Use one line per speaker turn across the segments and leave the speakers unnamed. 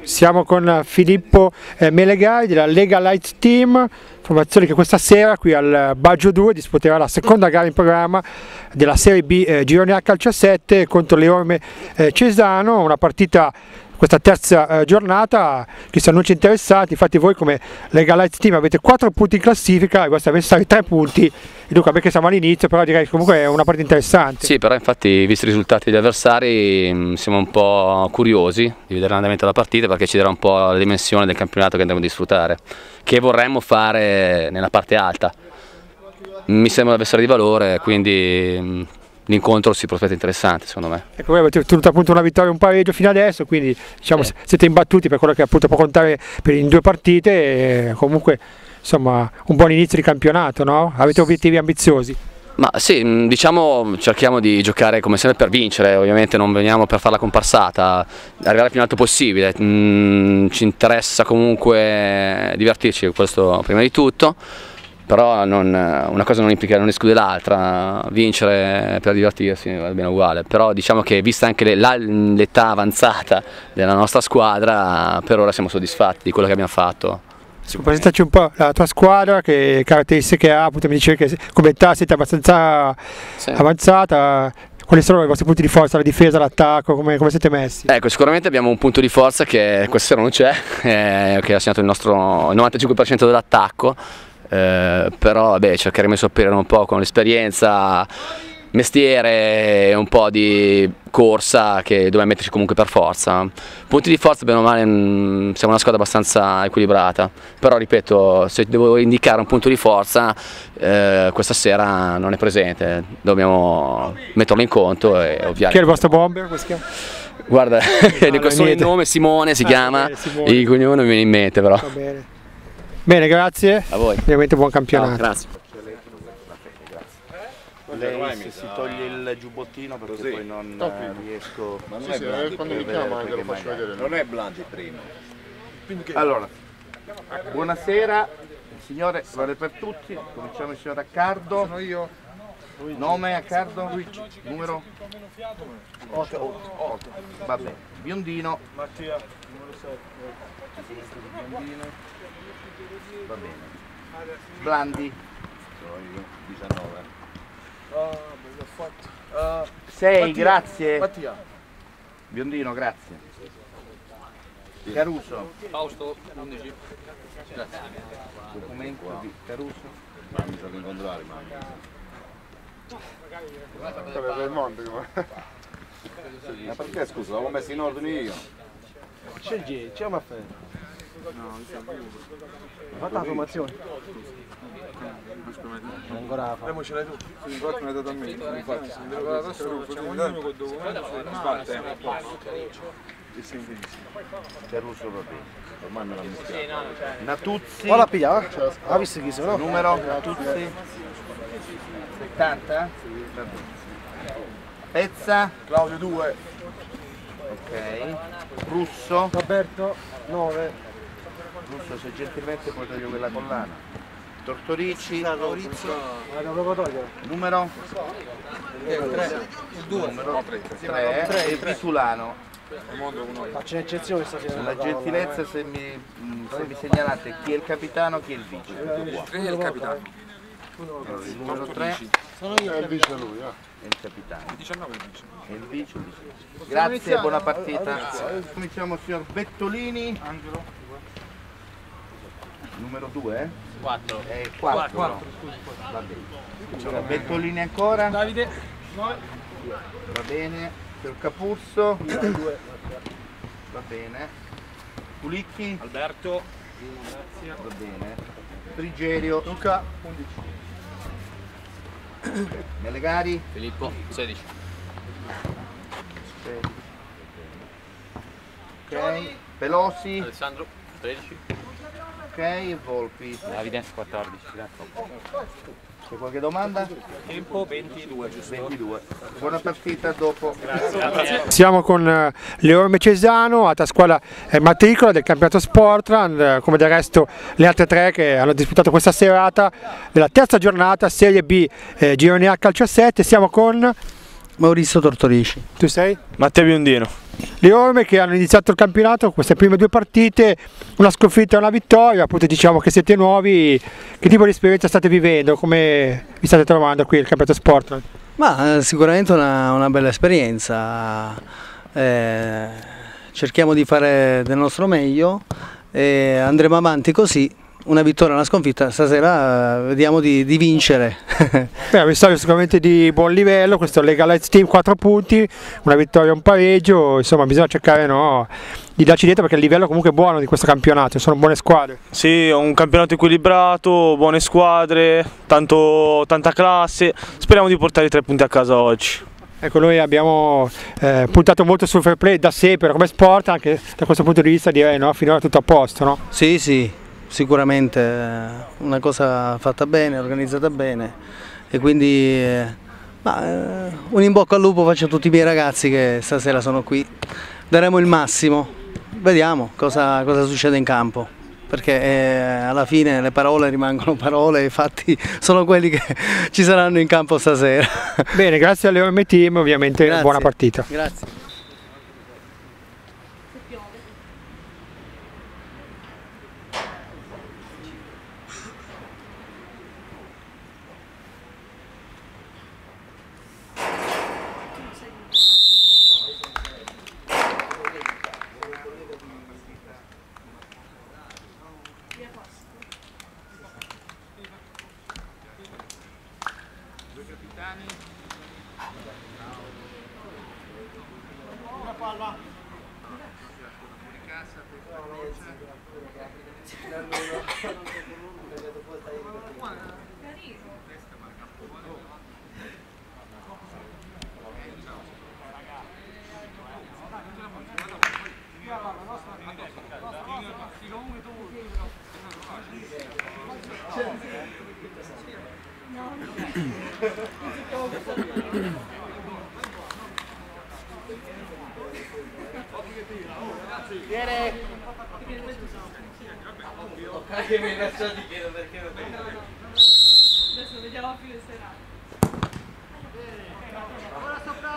Siamo con Filippo Melegari della Lega Light Team, formazione che questa sera qui al Baggio 2 disputerà la seconda gara in programma della Serie B Girone A Calcio a 7 contro l'Eorme Cesano, una partita, questa terza giornata, che si annuncia interessante. Infatti voi come Lega Light Team avete 4 punti in classifica, i vostri avversari 3 punti, e dunque perché siamo all'inizio, però direi che comunque è una partita interessante.
Sì, però infatti visti i risultati degli avversari siamo un po' curiosi di vedere l'andamento della partita, perché ci darà un po' la dimensione del campionato che andremo a disfruttare, che vorremmo fare nella parte alta. Mi sembra un avversario di valore, quindi l'incontro si prospetta interessante secondo me.
Ecco, voi avete ottenuto appunto una vittoria e un pareggio fino adesso, quindi diciamo siete imbattuti per quello che appunto può contare per in 2 partite e comunque insomma un buon inizio di campionato, no? Avete obiettivi ambiziosi?
Ma sì, diciamo cerchiamo di giocare come sempre per vincere, ovviamente non veniamo per fare la comparsata, arrivare più in alto possibile, ci interessa comunque divertirci, questo prima di tutto. Però una cosa non implica, non esclude l'altra, vincere per divertirsi va bene uguale, però diciamo che vista anche l'età avanzata della nostra squadra, per ora siamo soddisfatti di quello che abbiamo fatto.
Presentaci un po' la tua squadra, che caratteristiche ha, appunto mi dicevi che come età siete abbastanza avanzata. Quali sono i vostri punti di forza, la difesa, l'attacco, come siete messi?
Ecco, sicuramente abbiamo un punto di forza che questa sera non c'è, che ha segnato il nostro 95% dell'attacco. Però vabbè, cercheremo di sopperire un po' con l'esperienza, mestiere e un po' di corsa che dobbiamo metterci comunque per forza. Punti di forza, bene o male, siamo una squadra abbastanza equilibrata, però ripeto, se devo indicare un punto di forza questa sera non è presente, dobbiamo metterlo in conto e ovviamente.
Chi è il vostro bomber?
Guarda, il nome Simone si chiama, il cognome non mi viene in mente però.
Va bene. Bene, grazie.
A voi.
Ovviamente buon campionato.
No, grazie.
Lei se si toglie il giubbottino perché
così.
poi non riesco.
Ma non è Blandi, quando mi chiama anche lo faccio vedere. Non è Blandi prima.
Allora, buonasera, signore, vale per tutti. Cominciamo il signor Accardo.
Sono io.
Nome Accardo? Numero? 8. Va bene. Biondino.
Mattia.
Biondino. Va bene. Blandi.
Sono io, 19.
Ah, bello fatto. 6, grazie.
Mattia.
Biondino, grazie. Caruso.
Fausto, 11. Grazie.
Documento di Caruso.
Ma mi sono incontrare, ma.
Per il monte come?
Ma perché scusa, l'avevo messo in ordine io.
C'è una fede. Fatta la formazione. Ancora la fa.
Ce l'hai tu. Infatti mi hai dato a me. Infatti, se mi devo dare adesso, facciamo un anno col documento.
Caruso va bene.
Ormai me l'ha mischiato.
Natuzzi.
Ora piglia, ha visto chi sono?
Numero Natuzzi. 70. Pezza.
Claudio 2.
Ok. Russo.
Roberto 9.
Russo, se gentilmente puoi togliere quella collana. Tortorici.
La devo togliere.
Numero?
3. Il 2.
Numero 3. E Vitulano.
Faccio un'eccezione stasera.
La gentilezza se mi segnalate chi è il capitano, chi è il vice.
Chi è il capitano?
Il numero 3
Sono io.
E il vice lui,
è il capitano.
19 il vice.
E il vice. Grazie, buona partita. Cominciamo signor Bettolini. Angelo. Numero 2?
4.
4. Va bene. Bettolini ancora?
Davide.
Va bene. Signor Capurso? 2. Va bene. Pulicchi?
Alberto.
Va bene. Frigerio?
Luca. 11.
Melegari?
Filippo, 16.
Ok. Pelosi?
Alessandro, 13.
Ok. Volpi?
Davide, 14.
C'è qualche domanda?
Tempo 22, giusto?
22. Buona partita, dopo.
Siamo con l'Eorme Cesano, altra squadra matricola del campionato Sportland, come del resto le altre 3 che hanno disputato questa serata della terza giornata Serie B Girone A Calcio a 7. Siamo con
Maurizio Tortorici.
Tu sei?
Matteo Biondino.
Le Orme che hanno iniziato il campionato, queste prime 2 partite, una sconfitta e una vittoria, appunto diciamo che siete nuovi, che tipo di esperienza state vivendo, come vi state trovando qui il campionato sport?
Ma sicuramente una bella esperienza, cerchiamo di fare del nostro meglio e andremo avanti così. Una vittoria e una sconfitta, stasera vediamo di vincere.
Avversario sicuramente di buon livello, questo Lega Lights Team 4 punti, una vittoria e un pareggio, insomma bisogna cercare di darci dietro perché il livello comunque è buono di questo campionato, sono buone squadre.
Sì, è un campionato equilibrato, buone squadre, tanta classe, speriamo di portare i 3 punti a casa oggi.
Ecco, noi abbiamo puntato molto sul fair play da sempre come sport, anche da questo punto di vista direi finora tutto a posto, no?
Sì, sì. Sicuramente una cosa fatta bene, organizzata bene e quindi un in bocca al lupo faccio a tutti i miei ragazzi che stasera sono qui. Daremo il massimo, vediamo cosa succede in campo, perché alla fine le parole rimangono parole e i fatti sono quelli che ci saranno in campo stasera.
Bene, grazie alle Orme Team, ovviamente
Grazie.
Buona partita.
Grazie.
Che mi lascia di chiedo perché non
adesso vediamo a fine serata.
Ora sopra!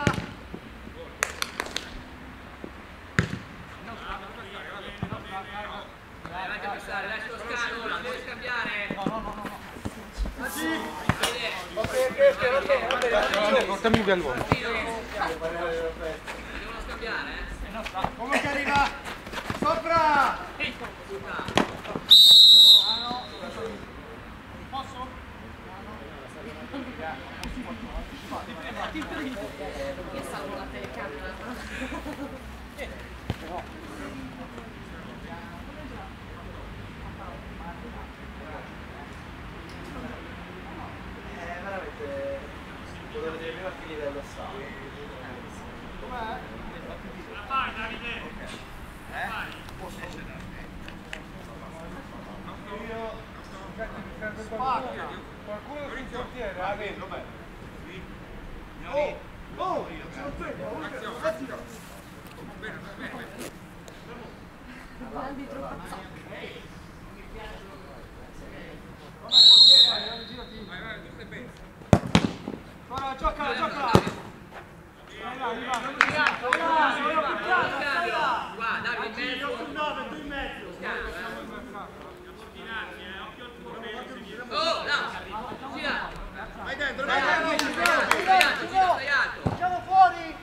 Avanti a passare, lascia lo scalo, non devi scambiare. No.
Ok, portami via il volo.
Devono scambiare,
Come che arriva? Sopra!
Io salvo la telecamera.
Veramente potevo dire prima a che livello sta. Com'è? Vai Davide! Spacca! Qualcuno sul portiere, vedi? Oh! Sono fermo! Gioca!
Qua, Davide, in mezzo.
Sul 9, tu in mezzo!
Oh, no! Gira!
Vai dentro!
Stai alto!
Siamo fuori!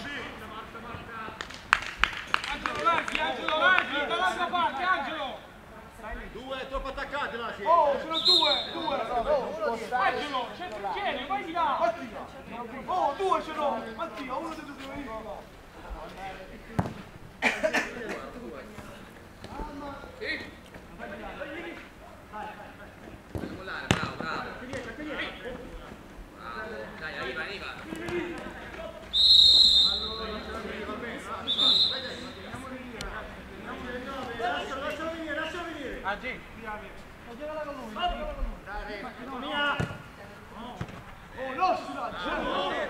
Angelo Larghi, dall'altra parte, Angelo!
2, troppo attaccati lasci!
Oh, sono due! Angelo, tieni, vai di là! Oh, 2 ce l'ho! Mattia, uno dei due deve venire!
Bravo. Dai, arriva.
Lascia venire!
Aggi!
Mia!
Oh, no, scusa!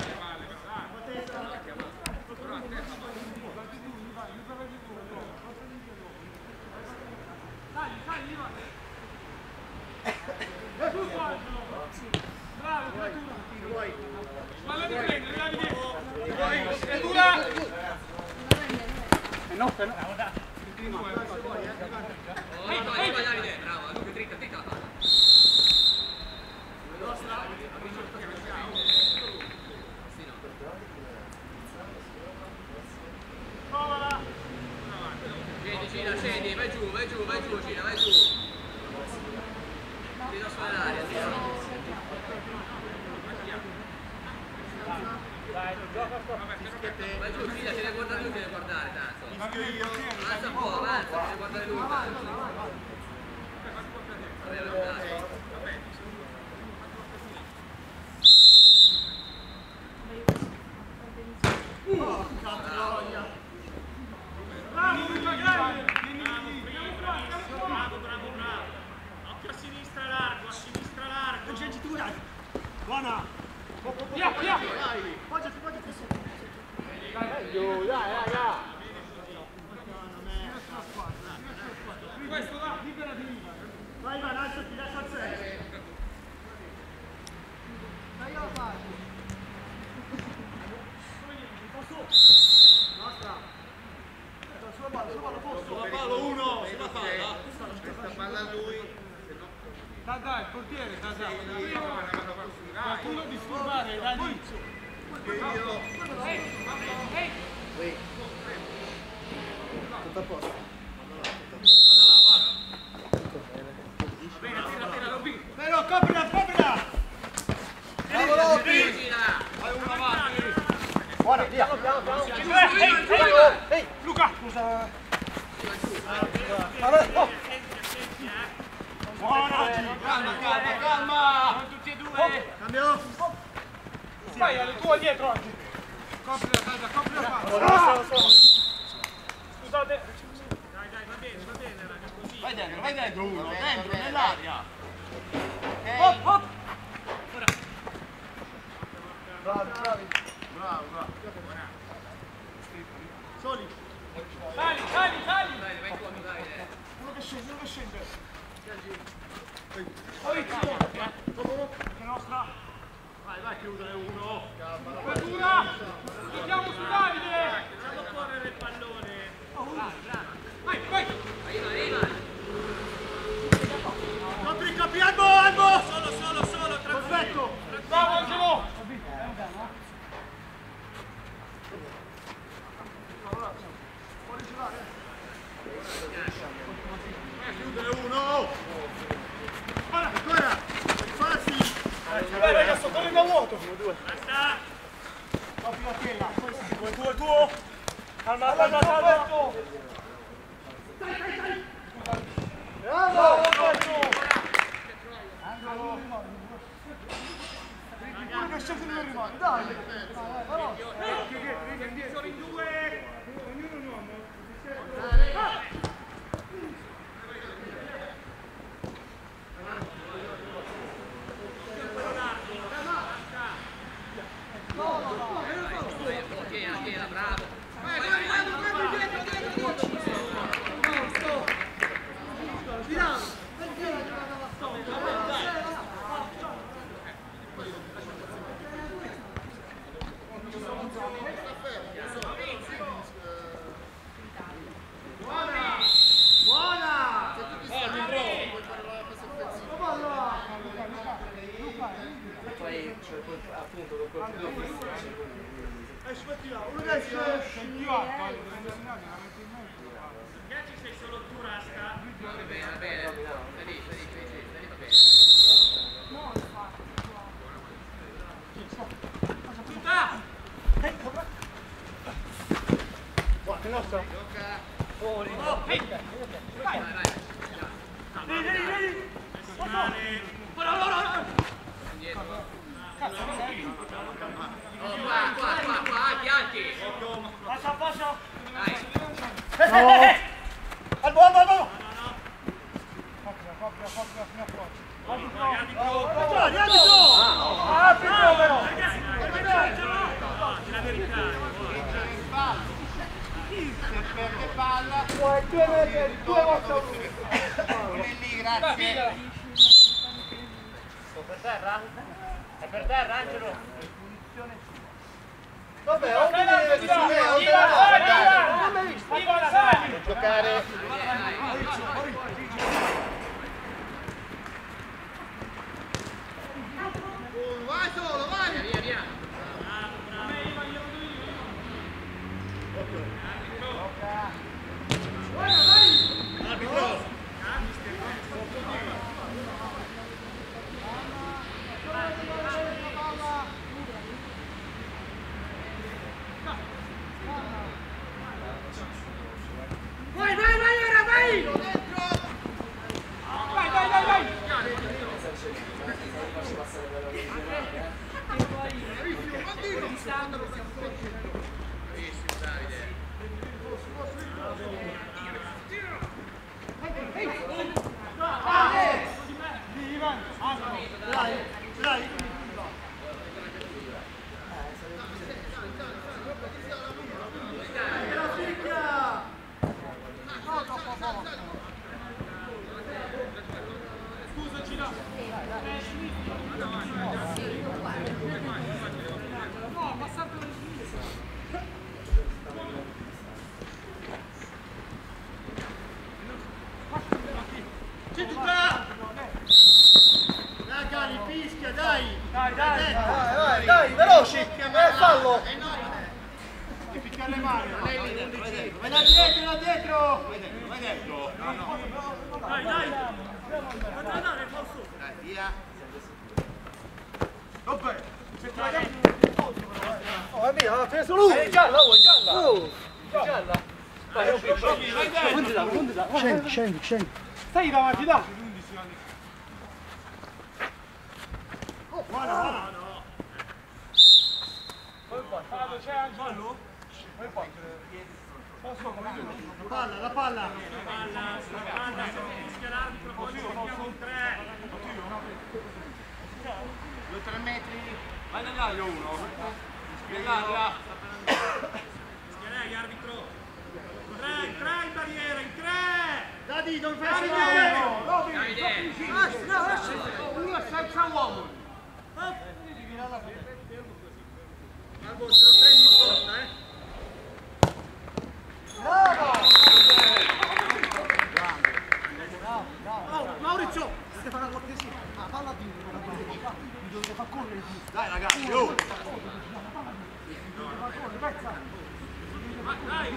Bravo, creatura! Palla di prendere, Davide! Creatura!
Scendi, vai giù, Cina, vai giù. Tira sull'aria, tira. Vai giù, Cina, ti deve guardare lui, ti deve guardare tanto. Avanza un po', avanza, ti deve guardare lui tanto.
Occhio a sinistra largo, gengitura. Buona. Via, via. Poggiati. Dai, raga. Questo va, liberati. Vai, alzati, lascia il 6. Dai alla parte. Nostra. Sulla palla, posto. Sulla palla, uno, sulla palla. Questa palla a lui. Dai, il portiere, qualcuno disturbare, dai lì.
Tutto a posto.
Tira, Robby. Però, coprila! Bravo, Robby! Vai uno avanti.
Buona, via.
Ehi, Luca! Scusa. Buona! Calma! Tutti e due! Cambio! Vai, alle tue dietro oggi! Copri la palla! Scusate! Dai, va bene, raga, così! Vai dentro uno, dentro, nell'aria! Hop! Bravi! Soli! Sali! Vai tu, uno che scende! Poi che nostra! Vai, chiudere uno! Apertura! Giochiamo su Davide! Facciamo correre il pallone! Vai! Capi, Albo! Solo, tranquillo! Bravo, Angelo! Puoi girare? Chiudere uno! Ancora! Passi! Ragazzi, sto correndo a vuoto! Basta! Copri la tela! Tuo! Calma! Bravo! Uno che scende non rimane, dai! Sono in due! Ognuno un uomo!
Bravo!
Uno adesso sei più alto, ragazzi, sei solo tu, Rasta.
Va bene, stai lì, va bene.
No, infatti.
Tutta! Guarda, nostro. Fuori. Vai. Vieni.
Qua, pianti!
Passa!
Dai!
Albo!
Perde palla. Due volte lì, grazie.
Per terra? È per terra, Angelo? Vabbè, giocare. Vai solo, vai! Via, via! Arbitro!
Vai, vai, vai, ora vai! Vai, vai, vai, vai!
Dai, veloci! Fallo! E picchiare le mani! Vai da dietro, da dietro! Vai dentro! No. Dai, dai! Dai, via! Vabbè! Oh, è mia, l'ha preso lui! È gialla, vuoi gialla? Oh! Gialla! Vai, scendi, scendi, scendi! Stai davanti, dai! Guarda! C'è anche fallo? La palla! Fischia l'arbitro, poi giochiamo un 3. 2-3 metri. Vai nell'aria uno. Nell'aria. Fischia lei, arbitro. 3 in barriera, in 3. Dadi, non fai segnare. Uno è senza uomo. Albo, se lo prendi in porta, Bravo! Maurizio! Dovete fare la cortesia! Palla più! Mi dovete far correre più! Dai ragazzi! Oh! Dai!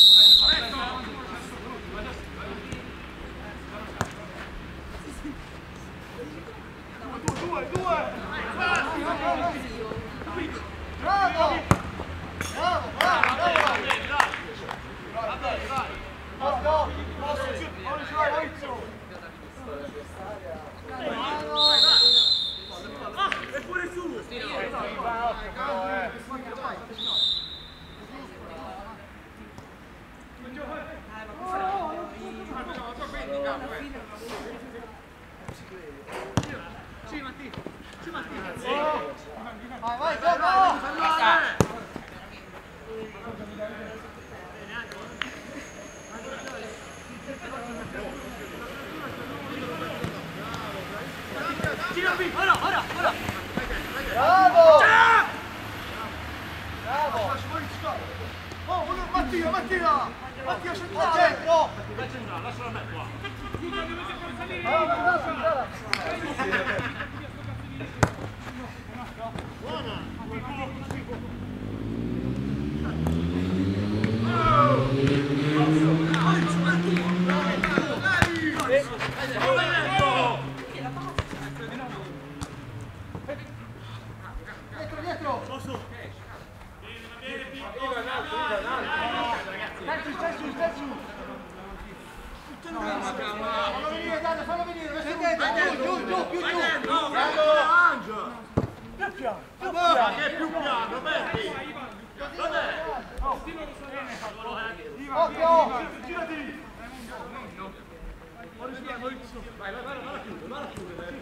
Due! Bravo! Bravo! È pure su! Vai, vai, go! Ora! Bravo! Bravo! Oh, Mattia! Mattia centrale! Lascialo a me qua! Buona! Dietro! Posso? Stai su! Fallo venire! Giù! Più piano, Berti! Dov'è? Occhio! Girati! Vai a chiudere!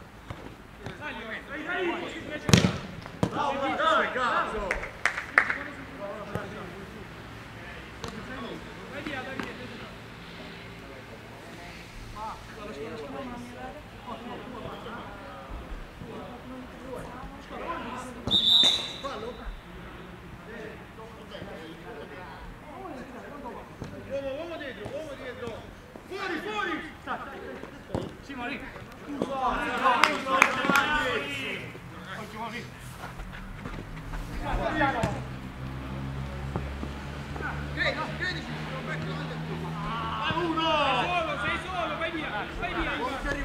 Dai, cazzo! Sei solo, vai via, vai via.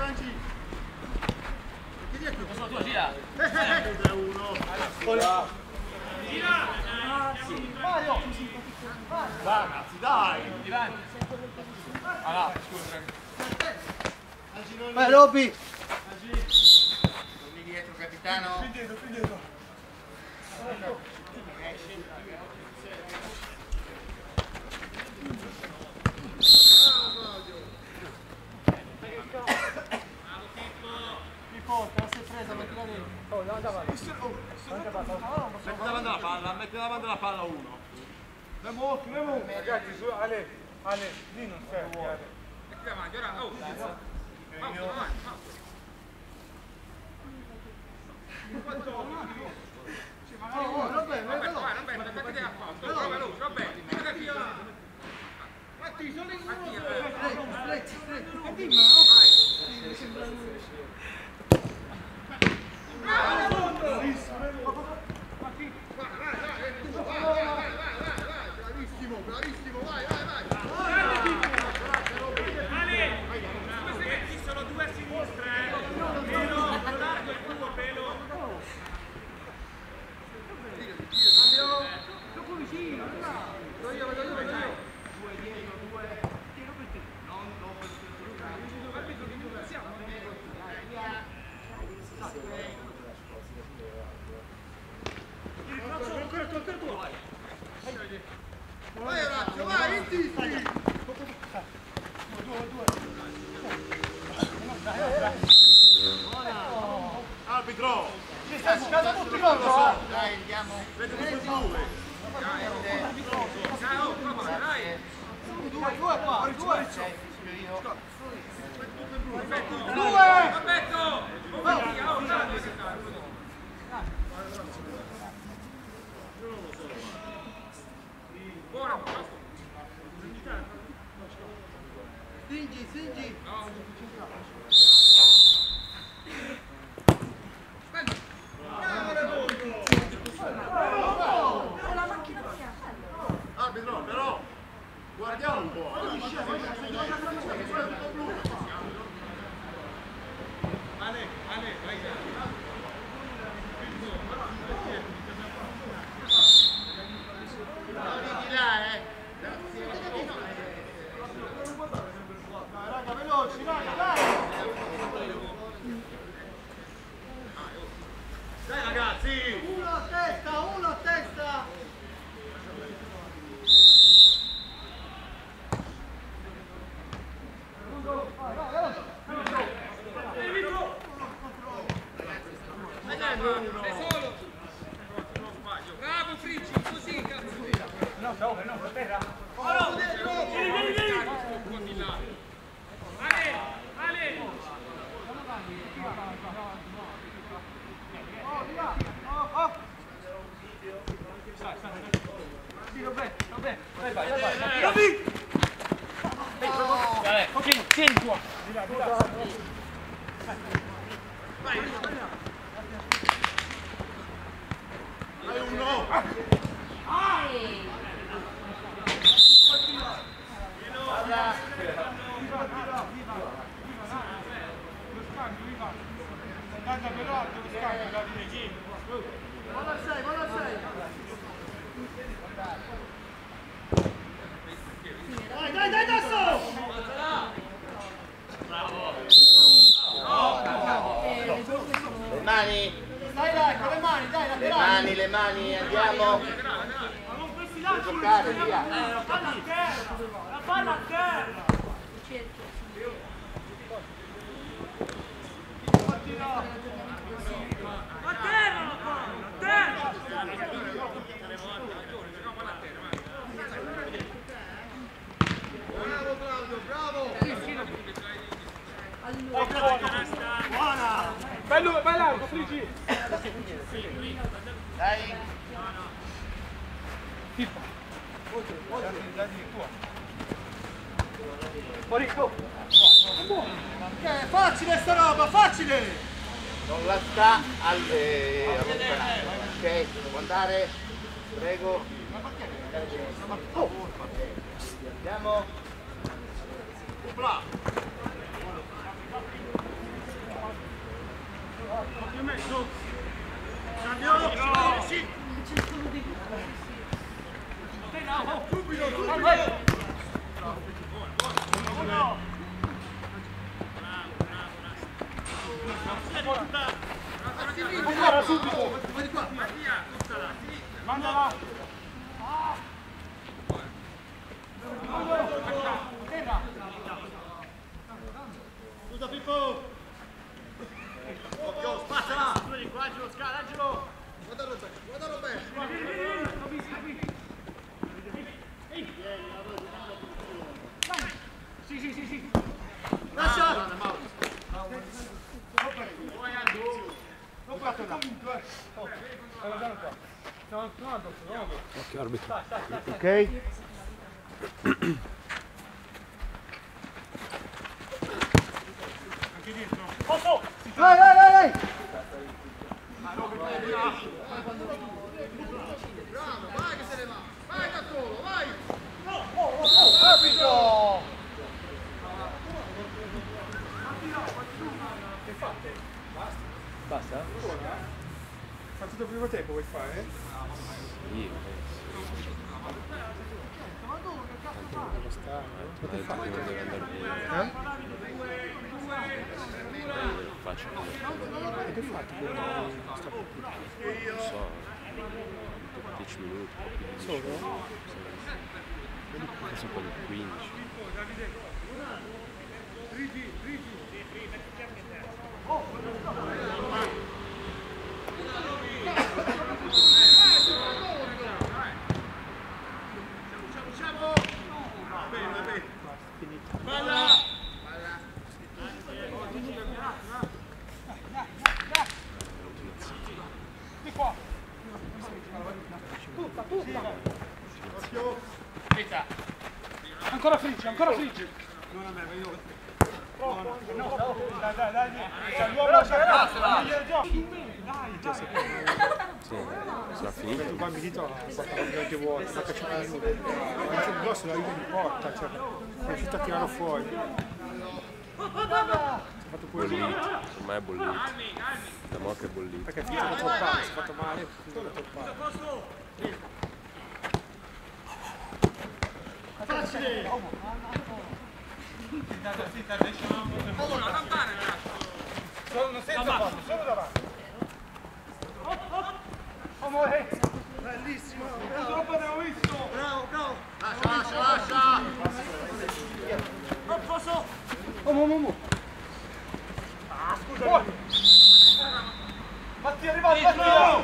Mario! Ragazzi, dai!
Vai Robby!
Torni dietro, capitano. Qui dietro. Metti davanti alla palla uno.
Memo, ragazzi, su, Ale, lì non serve.
Metti davanti, ora, oh!
Bravissimo, vai!
Ci sono due a sinistra, Pelo, largo il tuo, Pelo. Troppo vicino, vedo io. Due dietro, due. Tiro per te. Non ancora tu.
Vai Orazio, vai, insisti! Arbitro!
Ci sta scadendo tutti contro,
Dai, andiamo! Vedo che sono due!
dai.
Due qua! Due!
Roberto!
Stringi! Arbitro, però guardiamo un po'. Raga, veloci, raga, dai! Dai ragazzi! Uno a testa!
Sei solo! Bravo Fricci, così cazzo!
No, per terra.
Vieni! Ale!
Vai. Ok, tieni qua.
Dai uno!
Guarda per l'alto, lo scambio da vicino.
Vado a 6! Dai, adesso! Bravo!
Le mani!
Dai, con le mani, dai, laterali!
Le mani, andiamo! Per giocare, via!
La palla a terra! A terra la palla! A terra!
Bravo Claudio, bravo!
Buona!
Bello, vai largo, Frigi!
Dai!
Fuori, go!
Ok, facile sta roba, facile!
Non la sta allontanando, ok? Può andare? Prego. Andiamo.
Ancora subito! Mandala! Scusa Pippo! Occhio, spazzala! Angelo, scala, Angelo! Guarda Roberto! Sì! Lascia!
Occhio arbitro.
Ok? Vai! Bravo, vai che se ne va! Vai Cattolo, vai! Rapido!
Basta? Fa tutto il primo tempo, vuoi fare? Avete fatto non so, 10 minuti, solo? Forse un po' di 15.
Ancora friggi! Non a me, io. Dai! C'è l'uomo
Sarà finito. Tu qua mi dito quante volte, sta cacciando minuti. Il grosso la riga di porta, cioè è riuscito a tirarlo fuori. Si è fatto pure
bollito, ormai è bollito. Da mo' che è bollito.
Perché è finito da toppare, si è fatto male, è finito da toppare.
Facile! Oh, la campana! Solo senza farlo, solo davanti. Bellissimo! Troppo abbiamo visto! Bravo! Lascia! Non posso! Scusa! Mattia, arriva!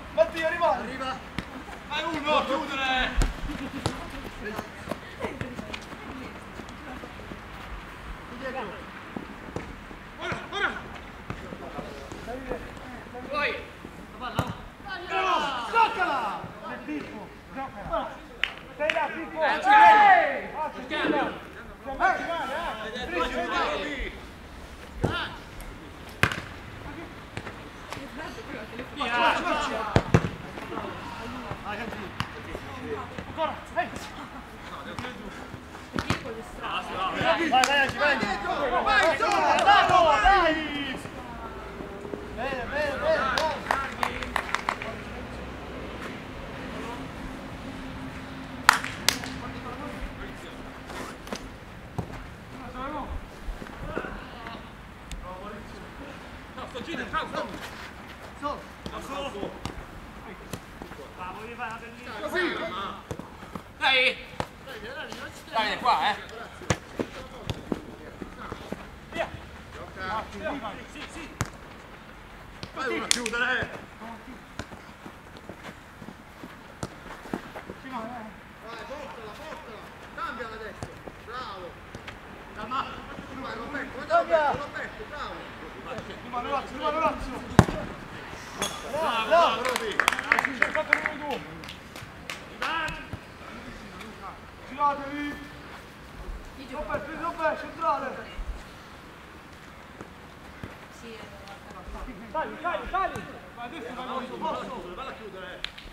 Vai uno, chiudere! Ora! Vai! Giocala! Pippo, giocala! Stai là, Pippo! Ancora! Vai! Bene! Dai qua, via! Sì! Vai una chiudere! Vai, portala! Cambiala adesso! Bravo! Calma! Vai, Roberto, bravo! Rimane Lazio! Bravo, Roby! Ci hai fatto numero 2! Giratevi! Roberto, centrale!
Sì,
Sali! Adesso vai, posso, valla a chiudere.